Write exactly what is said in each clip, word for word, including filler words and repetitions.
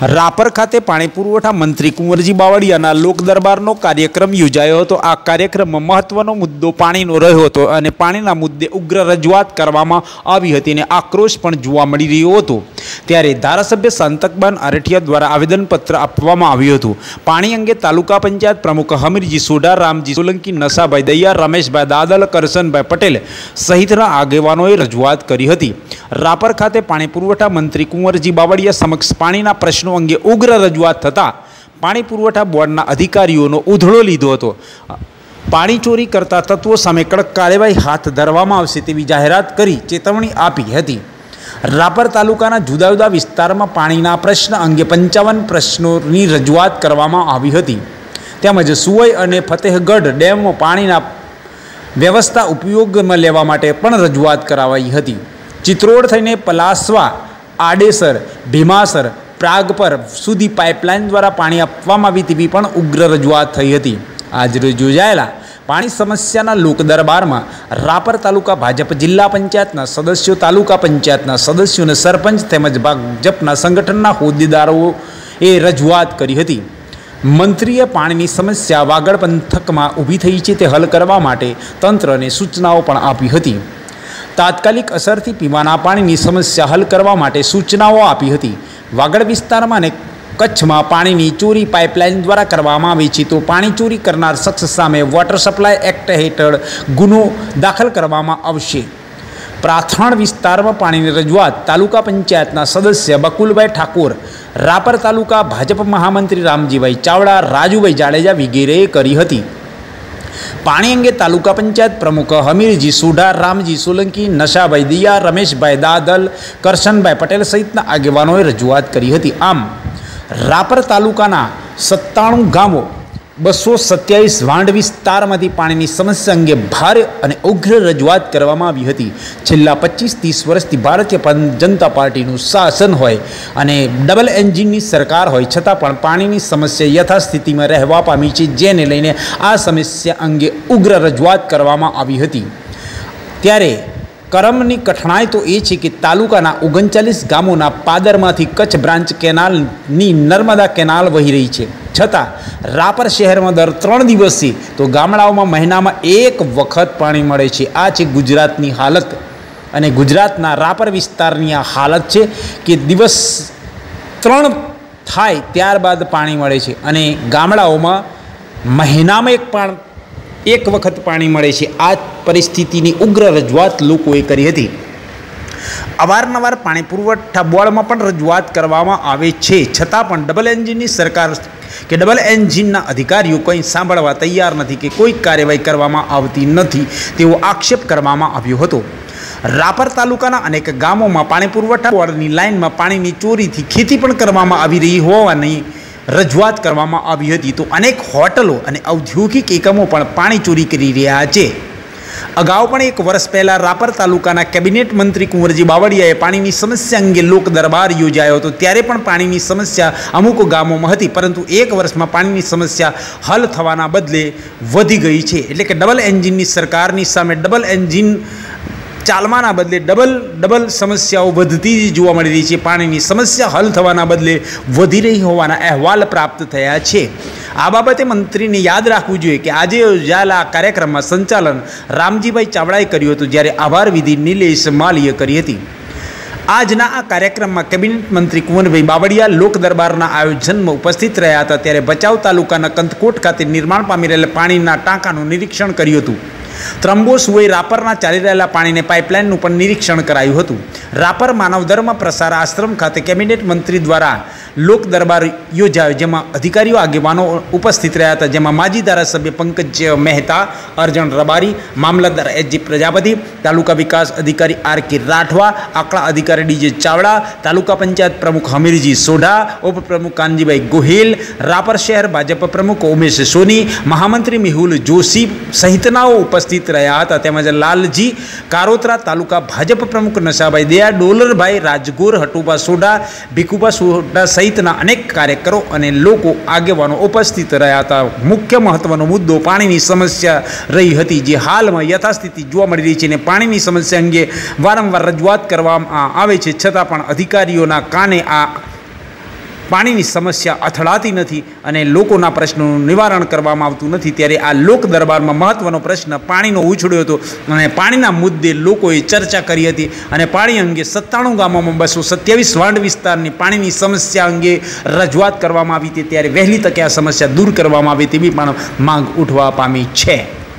રાપર ખાતે પાણી પુરવઠા મંત્રી કુંવરજી બાવળિયાના લોક દરબારનો કાર્યક્રમ યોજાયો હતો। આ કાર્યક્રમમાં મહત્વનો મુદ્દો પાણીનો રહ્યો હતો અને પાણીના મુદ્દે ઉગ્ર રજૂઆત કરવામાં આવી હતી અને આક્રોશ પણ જોવા મળી રહ્યો હતો। ત્યારે ધારાસભ્ય શાંતકબાન આરઠિયા દ્વારા આવેદનપત્ર આપવામાં આવ્યું હતું। પાણી અંગે તાલુકા પંચાયત પ્રમુખ હમીરજી સોઢા, રામજી સોલંકી, નશાભાઈ દૈયા, રમેશભાઈ દાદલ, કરશનભાઈ પટેલ સહિતના આગેવાનોએ રજૂઆત કરી હતી। રાપર ખાતે પાણી પુરવઠા મંત્રી કુંવરજી બાવળિયા સમક્ષ પાણીના પ્રશ્નો અંગે ઉગ્ર રજૂઆત થતાં પાણી પુરવઠા બોર્ડના અધિકારીઓનો ઉધળો લીધો હતો। પાણી ચોરી કરતા તત્વો સામે કડક કાર્યવાહી હાથ ધરવામાં આવશે તેવી જાહેરાત કરી ચેતવણી આપી હતી। રાપર તાલુકાના જુદા જુદા વિસ્તારમાં પાણીના પ્રશ્ન અંગે પંચાવન પ્રશ્નોની રજૂઆત કરવામાં આવી હતી। તેમજ સુવઈ અને ફતેહગઢ ડેમમાં પાણીના વ્યવસ્થા ઉપયોગમાં લેવા માટે પણ રજૂઆત કરાવાઈ હતી। ચિત્રોડ થઈને પલાસવા, આડેસર, ભીમાસર, પ્રાગપર સુધી પાઇપલાઇન દ્વારા પાણી આપવામાં આવી તેવી પણ ઉગ્ર રજૂઆત થઈ હતી। આજરોજ યોજાયેલા પાણી સમસ્યાના લોક દરબારમાં રાપર તાલુકા ભાજપ જિલ્લા પંચાયતના સદસ્યો, તાલુકા પંચાયતના સદસ્યો અને સરપંચ તેમજ ભાજપના સંગઠનના હોદ્દેદારોએ રજૂઆત કરી હતી। મંત્રીએ પાણીની સમસ્યા વાગડ પંથકમાં ઊભી થઈ છે તે હલ કરવા માટે તંત્રને સૂચનાઓ પણ આપી હતી। તાત્કાલિક અસરથી પીવાના પાણીની સમસ્યા હલ કરવા માટે સૂચનાઓ આપી હતી। વાગડ વિસ્તારમાં અને કચ્છમાં પાણીની ચોરી પાઇપલાઇન દ્વારા કરવામાં આવી છે તો પાણી ચોરી કરનાર શખ્સ સામે વોટર સપ્લાય એક્ટ હેઠળ ગુનો દાખલ કરવામાં આવશે। પ્રાથણ વિસ્તારમાં પાણીની રજૂઆત તાલુકા પંચાયતના સદસ્ય બકુલભાઈ ઠાકોર, રાપર તાલુકા ભાજપ મહામંત્રી રામજીભાઈ ચાવડા, રાજુભાઈ જાડેજા વગેરેએ કરી હતી। પાણી અંગે તાલુકા પંચાયત પ્રમુખ હમીરજી સોઢા, રામજી સોલંકી, નશાભાઈ દૈયા, રમેશભાઈ દાદલ, કરશનભાઈ પટેલ સહિતના આગેવાનોએ રજૂઆત કરી હતી। આમ રાપર તાલુકાના સત્તાણું ગામો, બસો સત્યાવીસ વાંડ વિસ્તારમાંથી પાણીની સમસ્યા અંગે ભારે અને ઉગ્ર રજૂઆત કરવામાં આવી હતી। છેલ્લા પચીસ ત્રીસ વર્ષથી ભારતીય જનતા પાર્ટીનું શાસન હોય અને ડબલ એન્જિનની સરકાર હોય છતાં પણ પાણીની સમસ્યા યથાસ્થિતિમાં રહેવા પામી છે, જેને લઈને આ સમસ્યા અંગે ઉગ્ર રજૂઆત કરવામાં આવી હતી। ત્યારે કરમની કઠણાઈ તો એ છે કે તાલુકાના ઓગણચાલીસ ગામોના પાદરમાંથી કચ્છ બ્રાન્ચ કેનાલની નર્મદા કેનાલ વહી રહી છે, છતાં રાપર શહેરમાં દર ત્રણ દિવસે તો ગામડાઓમાં મહિનામાં એક વખત પાણી મળે છે। આ છે ગુજરાતની હાલત અને ગુજરાતના રાપર વિસ્તારની આ હાલત છે કે દિવસ ત્રણ થાય ત્યારબાદ પાણી મળે છે અને ગામડાઓમાં મહિનામાં એક પણ એક વખત પાણી મળે છે। આ પરિસ્થિતિની ઉગ્ર રજૂઆત લોકોએ કરી હતી। અવારનવાર પાણી પુરવઠા બોર્ડમાં પણ રજૂઆત કરવામાં આવે છે, છતાં પણ ડબલ એન્જિનની સરકાર કે ડબલ એન્જિનના અધિકારીઓ કંઈ સાંભળવા તૈયાર નથી કે કોઈ કાર્યવાહી કરવામાં આવતી નથી તેવો આક્ષેપ કરવામાં આવ્યો હતો। રાપર તાલુકાના અનેક ગામોમાં પાણી પુરવઠા બોર્ડની લાઇનમાં પાણીની ચોરીથી ખેતી પણ કરવામાં આવી રહી હોવાની રજૂઆત કરવામાં આવી હતી તો અનેક હોટલો અને ઔદ્યોગિક એકમો પણ પાણી ચોરી કરી રહ્યા છે। અગાઉ પણ એક વર્ષ પહેલાં રાપર તાલુકાના કેબિનેટ મંત્રી કુંવરજી બાવળિયાએ પાણીની સમસ્યા અંગે લોક દરબાર યોજાયો હતો, ત્યારે પણ પાણીની સમસ્યા અમુક ગામોમાં હતી, પરંતુ એક વર્ષમાં પાણીની સમસ્યા હલ થવાના બદલે વધી ગઈ છે। એટલે કે ડબલ એન્જિનની સરકારની સામે ડબલ એન્જિન ચાલવાના બદલે ડબલ ડબલ સમસ્યાઓ વધતી જોવા મળી રહી છે। પાણીની સમસ્યા હલ થવાના બદલે વધી રહી હોવાના અહેવાલ પ્રાપ્ત થયા છે। આ બાબતે મંત્રીને યાદ રાખવું જોઈએ કે આજે યોજાયેલા કાર્યક્રમમાં સંચાલન રામજીભાઈ ચાવડાએ કર્યું હતું, જ્યારે આભાર વિધિ નિલેશ માલીએ કરી હતી। આજના આ કાર્યક્રમમાં કેબિનેટ મંત્રી કુંવરભાઈ બાવળિયા લોક દરબારના આયોજનમાં ઉપસ્થિત રહ્યા હતા। ત્યારે ભચાઉ તાલુકાના કંથકોટ ખાતે નિર્માણ પામી રહેલા પાણીના ટાંકાનું નિરીક્ષણ કર્યું હતું। ત્રંબો સુવઈ રાપરના ચાલી રહેલા પાણીને પાઇપલાઇનનું પણ નિરીક્ષણ કરાયું હતું। રાપર માનવ ધર્મ પ્રસાર આશ્રમ ખાતે કેબિનેટ મંત્રી દ્વારા લોક દરબાર યોજાયો, જેમાં અધિકારીઓ આગેવાનો ઉપસ્થિત રહ્યા હતા, જેમાં માજી ધારાસભ્ય પંકજ મહેતા, અર્જણ રબારી, મામલતદાર એચ જી પ્રજાપતિ, તાલુકા વિકાસ અધિકારી આર કે રાઠવા, આંકડા અધિકારી ડી જે ચાવડા, તાલુકા પંચાયત પ્રમુખ હમીરજી સોઢા, ઉપપ્રમુખ કાનજીભાઈ ગોહિલ, રાપર શહેર ભાજપ પ્રમુખ ઉમેશ સોની, મહામંત્રી મેહુલ જોશી સહિતનાઓ ઉપસ્થિત રહ્યા હતા। તેમજ લાલજી કારોત્રા, તાલુકા ભાજપ પ્રમુખ નશાભાઈ દયા, ડોલરભાઈ રાજગોર, હટુભા સોઢા, ભીખુભા સોઢા સહિતના અનેક કાર્યકરો અને લોકો આગેવાનો ઉપસ્થિત રહ્યા હતા। મુખ્ય મહત્વનો મુદ્દો પાણીની સમસ્યા રહી હતી, જે હાલમાં યથાસ્થિતિ જોવા મળી રહી છે અને પાણીની સમસ્યા અંગે વારંવાર રજૂઆત કરવામાં આવે છે, છતાં પણ અધિકારીઓના કાને આ પાણીની સમસ્યા અથડાતી નથી અને લોકોના પ્રશ્નોનું નિવારણ કરવામાં આવતું નથી, ત્યારે આ લોક દરબારમાં મહત્ત્વનો પ્રશ્ન પાણીનો ઉછળ્યો હતો અને પાણીના મુદ્દે લોકોએ ચર્ચા કરી હતી અને પાણી અંગે સત્તાણું ગામોમાં બસો સત્યાવીસ વાંડ વિસ્તારની પાણીની સમસ્યા અંગે રજૂઆત કરવામાં આવી હતી, ત્યારે વહેલી તકે આ સમસ્યા દૂર કરવામાં આવે તેવી પણ માંગ ઉઠવા પામી છે.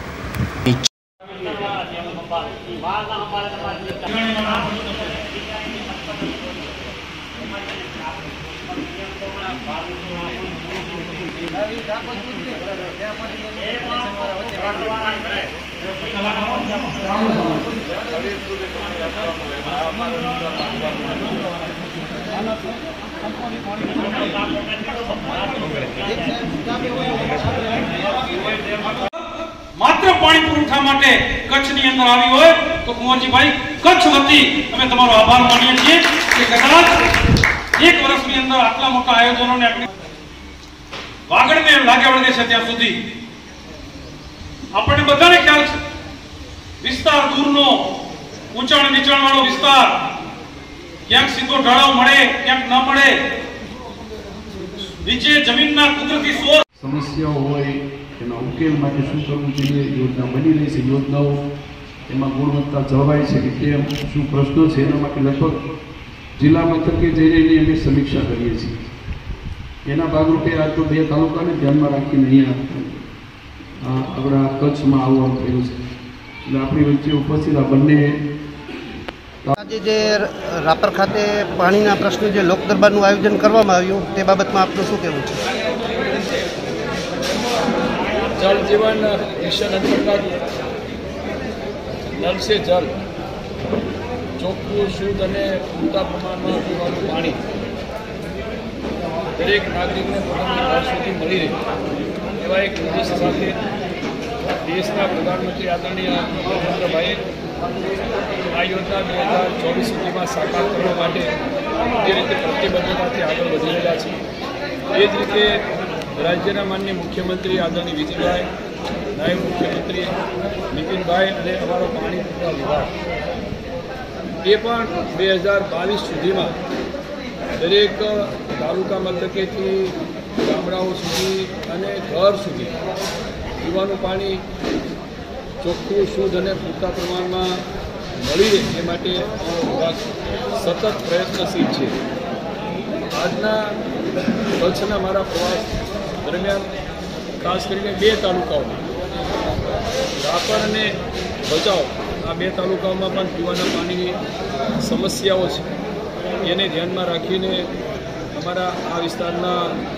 માત્ર પાણી પુરવઠા માટે કચ્છની અંદર આવી હોય તો કુંવરજીભાઈ કચ્છ વતી અમે તમારો આભાર માનીએ છીએ કે કદાચ એક વર્ષની અંદર આટલા મોટા આયોજનોને આપણે વાગડને લાગે વળગે છે ત્યાં સુધી આપણને બધાને ખ્યાલ છે વિસ્તાર દૂરનો ઊંચાણ નીચાણ વાળો વિસ્તાર, ક્યાંક સીધો ઢળાવ મળે ક્યાંક ન મળે, નીચે જમીનના કુદરતી સોર્સ સમસ્યાઓ હોય એના ઉકેલ માટે શું કરવું જોઈએ, યોજના બની રહી છે, યોજનાઓ એમાં ગુણવત્તા જળવાય છે કે કેમ, શું પ્રશ્નો છે, એના માટે લગભગ જિલ્લા મથકે જઈને એની અમે સમીક્ષા કરીએ છીએ. એના ભાગરૂપે આજ તો બે તાલુકાને ધ્યાનમાં રાખીને અહીંયા આપણા કચ્છમાં આવવાનું થયું છે. એટલે આપણી વચ્ચે ઉપસ્થિત આ બંને આજે જે રાપર ખાતે પાણીના પ્રશ્ને જે લોક દરબારનું આયોજન કરવામાં આવ્યું તે બાબતમાં આપનું શું કહેવું છે? जल जीवन मिशन अंतर्गत नल से जल ચોખ્ખું શુદ્ધ અને પૂરતા પ્રમાણમાં પીવાનું પાણી દરેક નાગરિકને પોતાના ઘર સુધી મળી રહે એવા એક ઉદ્દેશ સાથે દેશના પ્રધાનમંત્રી આદરણીય નરેન્દ્રભાઈએ આ યોજના બે હજાર ચોવીસ સુધીમાં સાકાર કરવા માટે જે રીતે પ્રતિબદ્ધતાથી આગળ વધી રહ્યા છે એ જ રીતે રાજ્યના માનનીય મુખ્યમંત્રી આદરણીય વિજયભાઈ, નાયબ મુખ્યમંત્રી નીતિનભાઈ અને અમારો પાણી પુરવઠા વિભાગ એ પણ બે હજાર બાવીસ સુધીમાં દરેક તાલુકા મથકેથી ગામડાઓ સુધી અને ઘર સુધી પીવાનું પાણી ચોખ્ખું શુદ્ધ અને પૂરતા પ્રમાણમાં મળી રહે એ માટે અમારો વિભાગ સતત પ્રયત્નશીલ છે. આજના કચ્છના મારા પ્રવાસ દરમિયાન ખાસ કરીને બે તાલુકાઓમાં રાપર અને ભચાઉ આ બે તાલુકાઓમાં પણ પીવાના પાણીની સમસ્યાઓ છે. એને ધ્યાનમાં રાખીને અમારા આ વિસ્તારના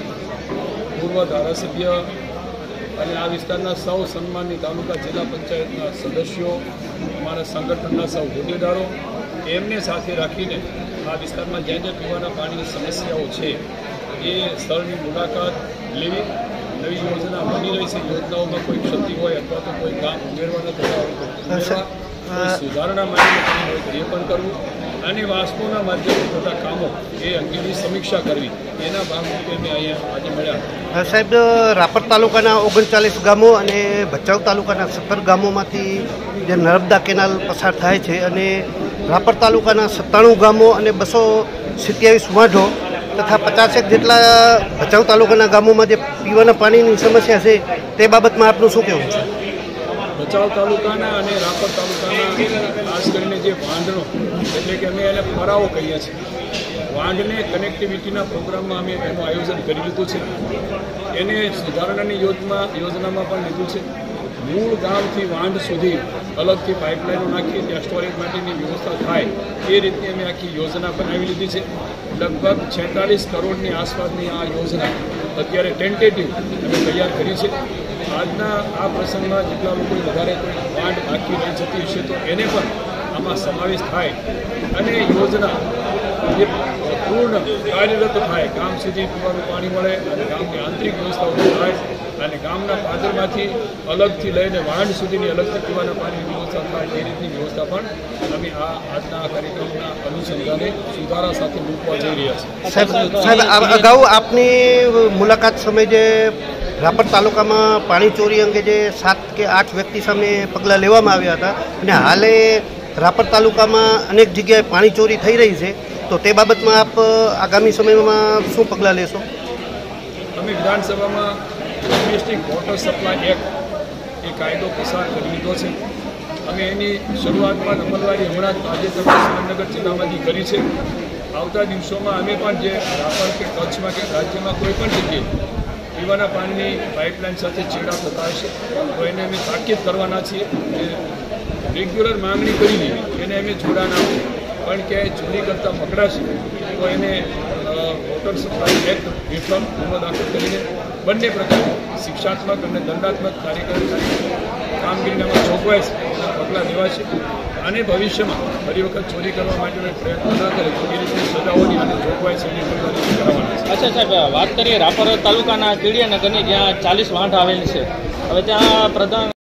પૂર્વ ધારાસભ્ય અને આ વિસ્તારના સૌ સન્માનની તાલુકા જિલ્લા પંચાયતના સદસ્યો, અમારા સંગઠનના સૌ હોદ્દેદારો એમને સાથે રાખીને આ વિસ્તારમાં જ્યાં જ્યાં પીવાના પાણીની સમસ્યાઓ છે એ સ્થળની મુલાકાત લેવી, નવી યોજના બની રહી છે, યોજનાઓમાં કોઈ ક્ષતિ હોય અથવા તો કોઈ કામ ઉમેરવાના થતા હોય તો ઉમેરવા, કોઈ સુધારણા માટેનું કામ હોય તો એ પણ કરવું અને વાસ્કોના માધ્યમથી થતા કામો એ અંગેની સમીક્ષા કરવી, એના ભાગરૂપે મેં અહીંયા આજે મળ્યા. સાહેબ, રાપર તાલુકાના ઓગણચાલીસ ગામો અને ભચાઉ તાલુકાના સત્તર ગામોમાંથી જે નર્મદા કેનાલ પસાર થાય છે અને રાપર તાલુકાના સત્તાણું ગામો અને બસો સિત્યાવીસ વાંઢો તથા પચાસેક જેટલા ભચાઉ તાલુકાના ગામોમાં જે પીવાના પાણીની સમસ્યા છે તે બાબતમાં આપનું શું કહેવું છે? ભચાઉ તાલુકાના અને રાપર તાલુકાના ખાસ કરીને જે વાંઢનો એટલે કે અમે એને ફરાવો કહીએ છીએ, વાંઢને કનેક્ટિવિટીના પ્રોગ્રામમાં અમે એનું આયોજન કરી લીધું છે. એને સુધારણાની યોજના યોજનામાં પણ લીધું છે. મૂળ ગામથી વાંઢ સુધી અલગથી પાઇપલાઇનો નાખી ત્યાં સ્ટોરેજ માટેની વ્યવસ્થા થાય એ રીતની અમે આખી યોજના બનાવી લીધી છે. લગભગ છેતાલીસ કરોડની આસપાસની આ યોજના અત્યારે ટેન્ટેટિવ અમે તૈયાર કરી છે. આજના આ પ્રસંગમાં જેટલા લોકો વધારે કોઈ વાંઢ બાકી રહી જતી હશે તો એને પણ આમાં સમાવેશ થાય અને યોજના જે પૂર્ણ કાર્યરત થાય, ગામ સુધી પીવાનું પાણી મળે અને ગામની આંતરિક વ્યવસ્થાઓ થાય અને ગામના પાદરમાંથી અલગથી લઈને વાંઢ સુધીની અલગથી પીવાના પાણીની વ્યવસ્થા થાય એ રીતની વ્યવસ્થા પણ અમે આ આજના કાર્યક્રમના અનુસંધાને સુધારા સાથે મૂકવા જઈ રહ્યા છીએ. સાહેબ સાહેબ અગાઉ આપની મુલાકાત સમયે જે રાપર તાલુકામાં પાણી ચોરી અંગે જે સાત કે આઠ વ્યક્તિ સામે પગલાં લેવામાં આવ્યા હતા અને હાલે રાપર તાલુકામાં અનેક જગ્યાએ પાણી ચોરી થઈ રહી છે તો તે બાબતમાં આપ આગામી સમયમાં શું પગલાં લેશો? અમે વિધાનસભામાં ડોમેસ્ટિક વોટર સપ્લાય એક્ટ એ કાયદો પસાર કરી લીધો છે. અમે એની શરૂઆતમાં અમલવારી હમણાં જ તાજેતરમાં સુરેન્દ્રનગર જિલ્લામાંથી કરી છે. આવતા દિવસોમાં અમે પણ જે રાપર કે કચ્છમાં કે રાજ્યમાં કોઈ પણ જગ્યાએ પીવાના પાણીની પાઇપલાઇન સાથે ચેડા થતા હશે તો એને અમે તાકીદ કરવાના છીએ કે રેગ્યુલર માંગણી કરીને એને અમે જોડાણ આપીએ, પણ ક્યાંય ચોરી કરતાં પકડાશે તો એને વોટર સપ્લાય એક્ટ હેઠળ ગુનો દાખલ કરીને બંને પ્રકારની શિક્ષાત્મક અને દંડાત્મક કાર્યક્રમ કામગીરીનામાં જોગવાઈ છે એના પગલાં લેવાશે અને ભવિષ્યમાં ફરી વખત ચોરી કરવા માટેનો પ્રયત્ન ન કરે તો એ રીતની સજાઓની અને જોગવાઈ છે એની પણ કરવાના છે. અચ્છા સાહેબ, વાત કરીએ રાપર તાલુકાના કીડિયાનગરની જ્યાં ચાલીસ વાંઢ આવેલી છે, હવે ત્યાં પ્રધાન